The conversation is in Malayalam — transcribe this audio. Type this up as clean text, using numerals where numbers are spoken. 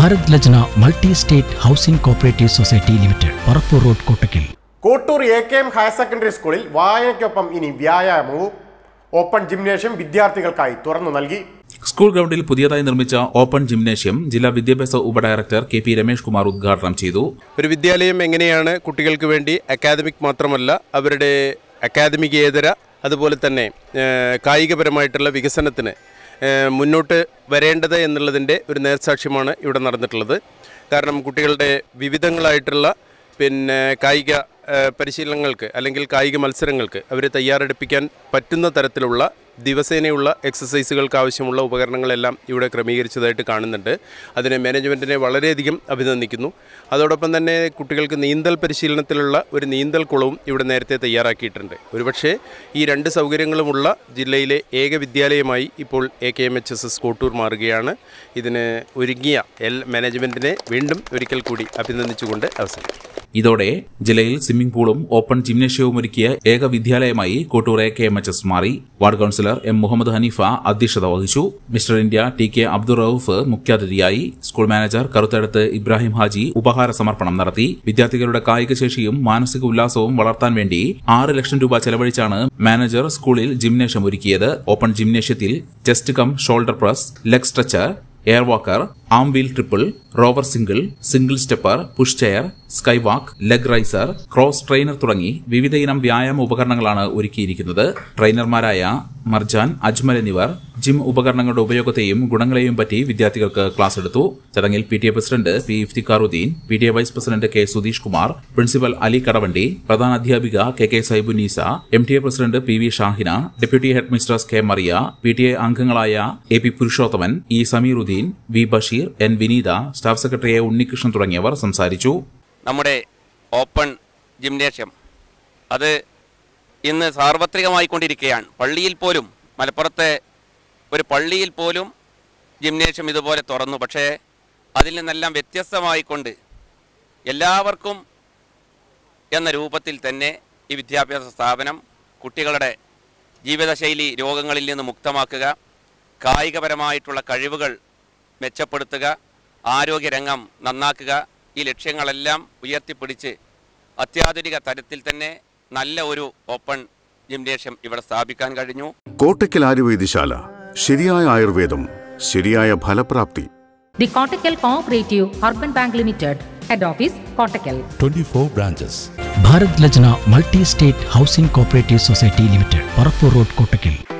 Bharat Lajna multi state housing cooperative society limited, Parappur road, Kottakkal. Kottur AKM higher secondary സ്കൂളിൽ വായനയ്ക്കൊപ്പം ഇനി വ്യായാമവും. ഓപ്പൺ ജിംനേഷ്യം വിദ്യാർത്ഥികൾക്കായി തുറന്നു നൽകി. സ്കൂൾ ഗ്രൗണ്ടിൽ പുതിയതായി നിർമ്മിച്ച ഓപ്പൺ ജിംനേഷ്യം ജില്ലാ വിദ്യാഭ്യാസ ഉപഡയറക്ടർ KP രമേഷ് കുമാർ ഉദ്ഘാടനം ചെയ്തു. ഒരു വിദ്യാലയം എങ്ങനെയാണ് കുട്ടികൾക്ക് വേണ്ടി അക്കാദമിക് മാത്രമല്ല അവരുടെ അക്കാദമികേതര അതുപോലെ തന്നെ കായികപരമായിട്ടുള്ള വികസനത്തിന് മുന്നോട്ട് വരേണ്ടത് എന്നുള്ളതിൻ്റെ ഒരു നേർസാക്ഷ്യമാണ് ഇവിടെ നടന്നിട്ടുള്ളത്. കാരണം കുട്ടികളുടെ വിവിധങ്ങളായിട്ടുള്ള കായിക പരിശീലനങ്ങൾക്ക് അല്ലെങ്കിൽ കായിക മത്സരങ്ങൾക്ക് അവരെ തയ്യാറെടുപ്പിക്കാൻ പറ്റുന്ന തരത്തിലുള്ള ദിവസേനയുള്ള എക്സസൈസുകൾക്ക് ആവശ്യമുള്ള ഉപകരണങ്ങളെല്ലാം ഇവിടെ ക്രമീകരിച്ചതായിട്ട് കാണുന്നുണ്ട്. അതിനെ മാനേജ്മെൻറ്റിനെ വളരെയധികം അഭിനന്ദിക്കുന്നു. അതോടൊപ്പം തന്നെ കുട്ടികൾക്ക് നീന്തൽ പരിശീലനത്തിലുള്ള ഒരു നീന്തൽ കുളവും ഇവിടെ നേരത്തെ തയ്യാറാക്കിയിട്ടുണ്ട്. ഒരുപക്ഷെ ഈ രണ്ട് സൗകര്യങ്ങളുമുള്ള ജില്ലയിലെ ഏക വിദ്യാലയമായി ഇപ്പോൾ AKMHSS കോട്ടൂർ മാറുകയാണ്. ഇതിന് ഒരുങ്ങിയ മാനേജ്മെൻറ്റിനെ വീണ്ടും ഒരിക്കൽ കൂടി അഭിനന്ദിച്ചുകൊണ്ട് അവസാനിക്കും. ഇതോടെ ജില്ലയിൽ സ്വിമ്മിംഗ് പൂളും ഓപ്പൺ ജിംനേഷ്യവും ഒരുക്കിയ ഏക വിദ്യാലയമായി കോട്ടൂർ AKMHS മാറി. Ward councillor M Muhammad Hanifa അധ്യക്ഷത വഹിച്ചു. Mister India TK Abdul Rauf മുഖ്യാതിഥിയായി. സ്കൂൾ മാനേജർ കറുത്തടുത്ത് ഇബ്രാഹിം ഹാജി ഉപഹാര സമർപ്പണം നടത്തി. വിദ്യാർത്ഥികളുടെ കായികശേഷിയും മാനസിക ഉല്ലാസവും വളർത്താൻ വേണ്ടി 6 ലക്ഷം രൂപ ചെലവഴിച്ചാണ് മാനേജർ സ്കൂളിൽ ജിംനേഷ്യം ഒരുക്കിയത്. ഓപ്പൺ ജിംനേഷ്യത്തിൽ chest cum shoulder press, leg stretcher, air walker, arm wheel triple, rower single, single stepper, push chair, sky walk, leg riser, cross trainer തുടങ്ങി വിവിധ ഇനം വ്യായാമ ഉപകരണങ്ങളാണ് ഒരുക്കിയിരിക്കുന്നത്. ട്രെയിനർമാരായ മർജാൻ, അജ്മൽ എന്നിവർ ജിം ഉപകരണങ്ങളുടെ ഉപയോഗത്തെയും ഗുണങ്ങളെയും പറ്റി വിദ്യാർത്ഥികൾക്ക് ക്ലാസ് എടുത്തു. ചടങ്ങിൽ PTA president P Iftikharuddin, PTA vice president K Sudheesh Kumar, principal Ali Kadavandi, പ്രധാന അധ്യാപിക KK Saibunisa, MTA president PV Shahina, deputy headmistress K Mariya, PTA അംഗങ്ങളായ AP Purushothaman, E Sameeruddin, V Basheer, N Vineetha, staff secretary A Unnikrishnan തുടങ്ങിയവർ സംസാരിച്ചു. നമ്മുടെ ഓപ്പൺ ജിംനേഷ്യം അത് ഇന്ന് സാർവത്രികമായിക്കൊണ്ടിരിക്കുകയാണ്. പള്ളിയിൽ പോലും, മലപ്പുറത്തെ ഒരു പള്ളിയിൽ പോലും ജിംനേഷ്യം ഇതുപോലെ തുറന്നു. പക്ഷേ അതിൽ നിന്നെല്ലാം വ്യത്യസ്തമായിക്കൊണ്ട് എല്ലാവർക്കും എന്ന രൂപത്തിൽ തന്നെ ഈ വിദ്യാഭ്യാസ സ്ഥാപനം കുട്ടികളുടെ ജീവിതശൈലി രോഗങ്ങളിൽ നിന്ന് മുക്തമാക്കുക, കായികപരമായിട്ടുള്ള കഴിവുകൾ മെച്ചപ്പെടുത്തുക, ആരോഗ്യരംഗം നന്നാക്കുക, ഈ ലക്ഷ്യങ്ങളെല്ലാം ഉയർത്തിപ്പിടിച്ച് അത്യാധുനിക തരത്തിൽ തന്നെ നല്ല ഒരു ഓപ്പൺ ജിംനേഷ്യം ഇവിടെ സ്ഥാപിക്കാൻ കഴിഞ്ഞു. കോട്ടക്കൽ ആയുർവേദശാല, ശരിയായ ആയുർവേദം, ശരിയായ ഫലപ്രാപ്തി. The Kottakkal cooperative urban bank limited, head office Kottakkal, 24 branches. Bharat Lajna multi state housing cooperative society limited, Parappur road, Kottakkal.